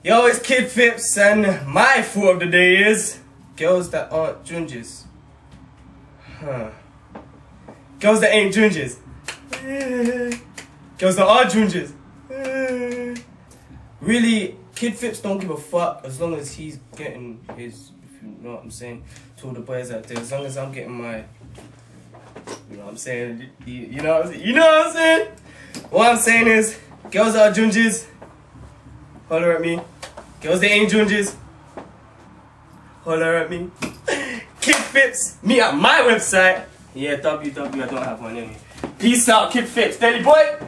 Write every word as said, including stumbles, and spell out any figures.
Yo, it's Kid Phipps, and my food of the day is girls that aren't junges. Huh. Girls that ain't junges. Girls that are junges. Really, Kid Phipps don't give a fuck as long as he's getting his, if you know what I'm saying, to all the boys out there. As long as I'm getting my, you know what I'm saying, you, you know what I'm saying, you know what I'm saying? What I'm saying is, girls that are junges, holler at me. Girls that ain't junges, holler at me. Kid Phipps, me at my website. Yeah, W W, I don't have one anyway. Peace out, Kid Phipps, steady boy.